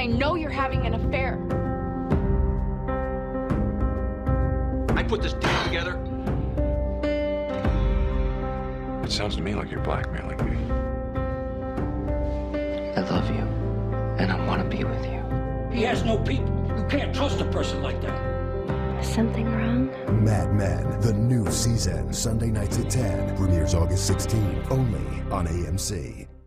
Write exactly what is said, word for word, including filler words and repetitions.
know you're having an affair. I put this deal together. It sounds to me like you're blackmailing me. I love you, and I want to be with you. He has no people. You can't trust a person like that. Is something wrong? Mad Men, the new season, Sunday nights at ten, premieres August sixteenth, only on A M C.